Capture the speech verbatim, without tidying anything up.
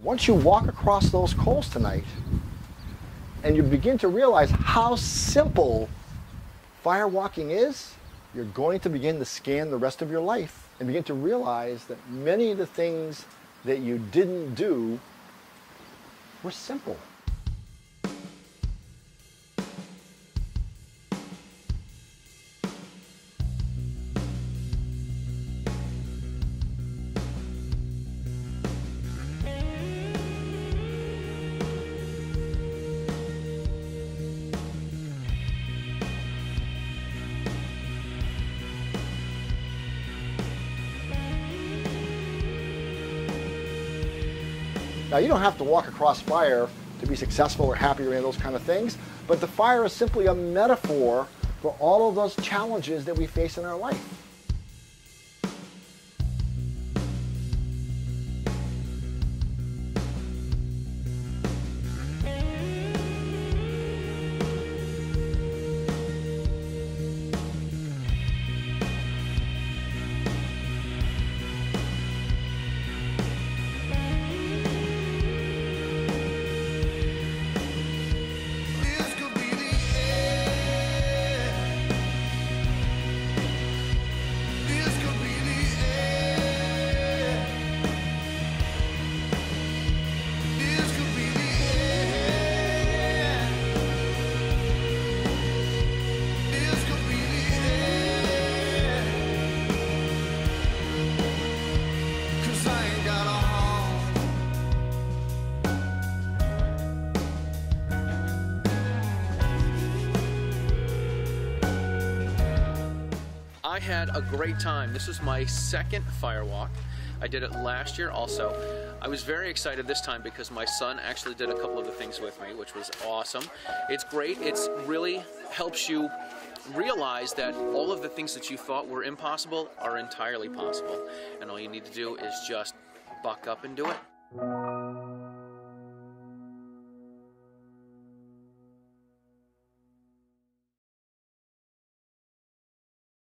once you walk across those coals tonight and you begin to realize how simple fire walking is, you're going to begin to scan the rest of your life and begin to realize that many of the things that you didn't do were simple. Now, you don't have to walk across fire to be successful or happy or any of those kind of things, but the fire is simply a metaphor for all of those challenges that we face in our life. I had a great time. This was my second fire walk. I did it last year also. I was very excited this time because my son actually did a couple of the things with me, which was awesome. It's great. It's really helps you realize that all of the things that you thought were impossible are entirely possible. And all you need to do is just buck up and do it.